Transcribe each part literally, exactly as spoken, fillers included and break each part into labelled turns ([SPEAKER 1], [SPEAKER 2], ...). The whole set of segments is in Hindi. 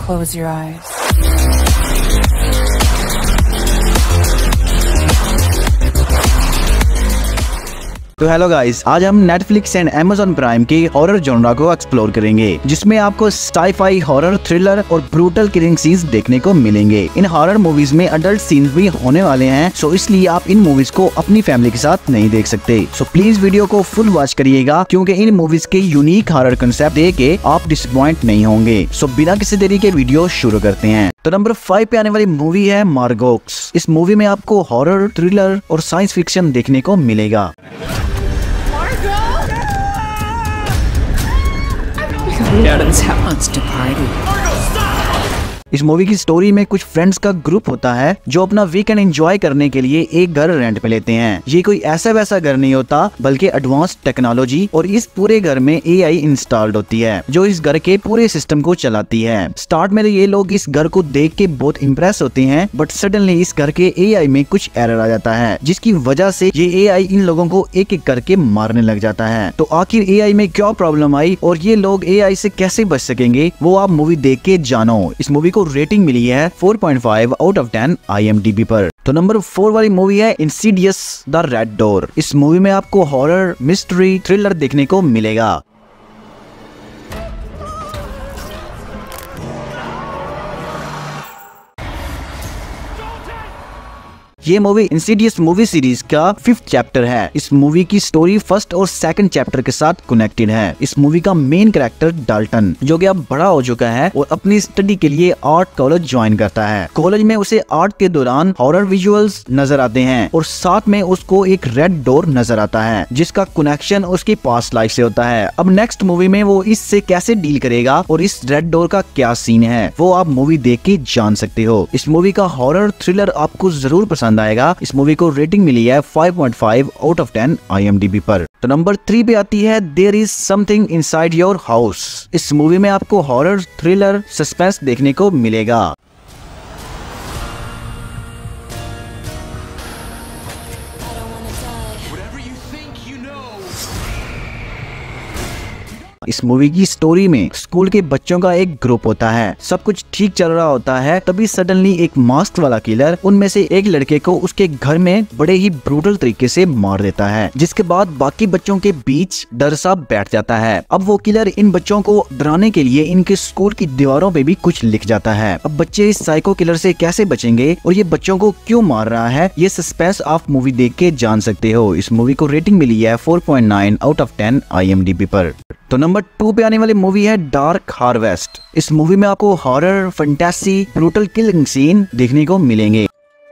[SPEAKER 1] Close your eyes.
[SPEAKER 2] तो हेलो गाइस, आज हम नेटफ्लिक्स एंड अमेज़न प्राइम के हॉरर जॉनरा को एक्सप्लोर करेंगे, जिसमें आपको साई-फाई, हॉरर, थ्रिलर और ब्रूटल किलिंग सीन्स देखने को मिलेंगे। इन हॉरर मूवीज में अडल्ट सीन्स भी होने वाले हैं, सो इसलिए आप इन मूवीज को अपनी फैमिली के साथ नहीं देख सकते। सो प्लीज वीडियो को फुल वॉच करिएगा, क्योंकि इन मूवीज के यूनिक हॉरर कंसेप्ट देख के आप डिसअपॉइंट नहीं होंगे। सो बिना किसी देरी के वीडियो शुरू करते हैं। तो नंबर फाइव पे आने वाली मूवी है मार्गोक्स। इस मूवी में आपको हॉरर, थ्रिलर और साइंस फिक्शन देखने को मिलेगा।
[SPEAKER 1] Darren's wants to party.
[SPEAKER 2] इस मूवी की स्टोरी में कुछ फ्रेंड्स का ग्रुप होता है जो अपना वीकेंड एंजॉय करने के लिए एक घर रेंट पे लेते हैं। ये कोई ऐसा वैसा घर नहीं होता, बल्कि एडवांस टेक्नोलॉजी और इस पूरे घर में ए आई इंस्टॉल्ड होती है, जो इस घर के पूरे सिस्टम को चलाती है। स्टार्ट में ये लोग इस घर को देख के बहुत इम्प्रेस होते हैं, बट सडनली इस घर के ए आई में कुछ एरर आ जाता है, जिसकी वजह से ये ए आई इन लोगों को एक एक करके मारने लग जाता है। तो आखिर ए आई में क्या प्रॉब्लम आई और ये लोग ए आई से कैसे बच सकेंगे, वो आप मूवी देख के जानो। इस मूवी को रेटिंग मिली है four point five out of ten I M D B पर। तो नंबर फोर वाली मूवी है इंसीडियस द रेड डोर। इस मूवी में आपको हॉरर, मिस्ट्री, थ्रिलर देखने को मिलेगा। ये मूवी इंसीडियस मूवी सीरीज का फिफ्थ चैप्टर है। इस मूवी की स्टोरी फर्स्ट और सेकंड चैप्टर के साथ कनेक्टेड है। इस मूवी का मेन कैरेक्टर डाल्टन, जो कि अब बड़ा हो चुका है और अपनी स्टडी के लिए आर्ट कॉलेज ज्वाइन करता है। कॉलेज में उसे आर्ट के दौरान हॉरर विजुअल्स नजर आते हैं और साथ में उसको एक रेड डोर नजर आता है, जिसका कनेक्शन उसकी पास्ट लाइफ से होता है। अब नेक्स्ट मूवी में वो इससे कैसे डील करेगा और इस रेड डोर का क्या सीन है, वो आप मूवी देख के जान सकते हो। इस मूवी का हॉरर थ्रिलर आपको जरूर पसंद आएगा। इस मूवी को रेटिंग मिली है five point five out of ten I M D B पर। तो नंबर थ्री पे आती है there is something inside your house. इस मूवी में आपको हॉरर, थ्रिलर, सस्पेंस देखने को मिलेगा। इस मूवी की स्टोरी में स्कूल के बच्चों का एक ग्रुप होता है। सब कुछ ठीक चल रहा होता है, तभी सडनली एक मास्क वाला किलर उनमें से एक लड़के को उसके घर में बड़े ही ब्रूटल तरीके से मार देता है, जिसके बाद बाकी बच्चों के बीच डर सा बैठ जाता है। अब वो किलर इन बच्चों को डराने के लिए इनके स्कूल की दीवारों पे भी कुछ लिख जाता है। अब बच्चे इस साइको किलर से कैसे बचेंगे और ये बच्चों को क्यों मार रहा है, ये सस्पेंस आप मूवी देख के जान सकते हो। इस मूवी को रेटिंग मिली है four point nine out of ten I M D B पर। तो नंबर टू पे आने वाली मूवी है डार्क हार्वेस्ट। इस मूवी में आपको horror, fantasy, brutal killing scene देखने को मिलेंगे।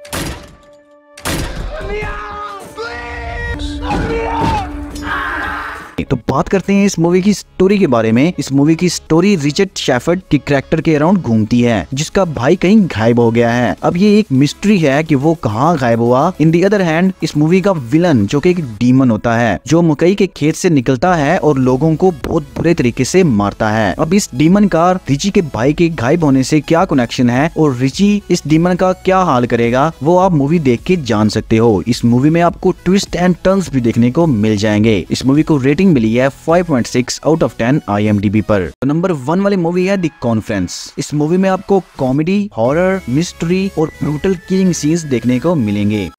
[SPEAKER 2] तो बात करते हैं इस मूवी की स्टोरी के बारे में। इस मूवी की स्टोरी रिचर्ड शेफर्ड के कैरेक्टर के अराउंड घूमती है, जिसका भाई कहीं गायब हो गया है। अब ये एक मिस्ट्री है कि वो कहाँ गायब हुआ। इन दी अदर हैंड इस मूवी का विलन, जो कि एक डीमन होता है, जो मकई के खेत से निकलता है और लोगों को बहुत बुरे तरीके से मारता है। अब इस डीमन का रिची के भाई के गायब होने से क्या कनेक्शन है और रिची इस डीमन का क्या हाल करेगा, वो आप मूवी देख के जान सकते हो। इस मूवी में आपको ट्विस्ट एंड टर्न्स भी देखने को मिल जाएंगे। इस मूवी को रेटिंग मिली है five point six out of ten I M D B पर। तो नंबर वन वाली मूवी है द कॉन्फ्रेंस। इस मूवी में आपको कॉमेडी, हॉरर, मिस्ट्री और ब्रूटल किलिंग सीन्स देखने को मिलेंगे।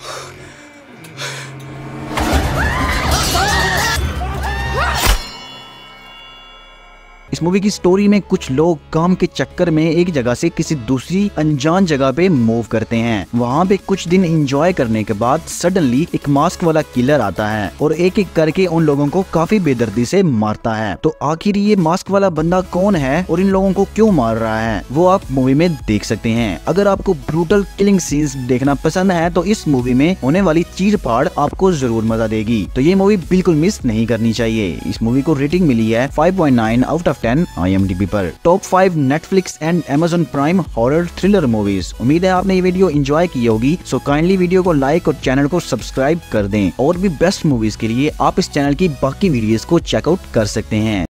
[SPEAKER 2] इस मूवी की स्टोरी में कुछ लोग काम के चक्कर में एक जगह से किसी दूसरी अनजान जगह पे मूव करते हैं। वहाँ पे कुछ दिन एंजॉय करने के बाद सडनली एक मास्क वाला किलर आता है और एक एक करके उन लोगों को काफी बेदर्दी से मारता है। तो आखिर ये मास्क वाला बंदा कौन है और इन लोगों को क्यों मार रहा है, वो आप मूवी में देख सकते हैं। अगर आपको ब्रूटल किलिंग सीन्स देखना पसंद है तो इस मूवी में होने वाली चीर फाड़ आपको जरूर मजा देगी। तो ये मूवी बिल्कुल मिस नहीं करनी चाहिए। इस मूवी को रेटिंग मिली है five point nine out of ten I M D B पर। Top five Netflix and Amazon Prime horror thriller movies. उम्मीद है आपने ये वीडियो एंजॉय की होगी। सो काइंडली वीडियो को लाइक और चैनल को सब्सक्राइब कर दें। और भी बेस्ट मूवीज के लिए आप इस चैनल की बाकी वीडियोस को चेकआउट कर सकते हैं।